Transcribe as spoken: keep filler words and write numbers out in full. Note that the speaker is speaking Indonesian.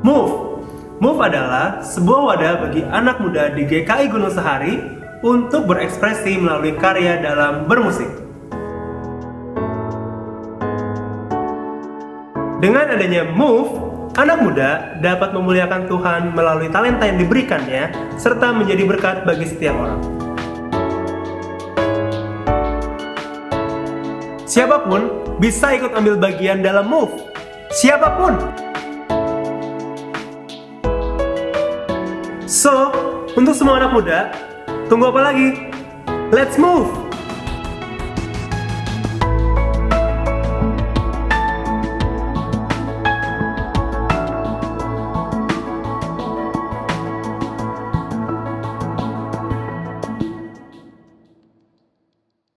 Move. Move adalah sebuah wadah bagi anak muda di G K I Gunung Sahari untuk berekspresi melalui karya dalam bermusik. Dengan adanya Move, anak muda dapat memuliakan Tuhan melalui talenta yang diberikannya, serta menjadi berkat bagi setiap orang. Siapapun bisa ikut ambil bagian dalam Move. Siapapun. So, untuk semua anak muda, tunggu apa lagi? Let's move!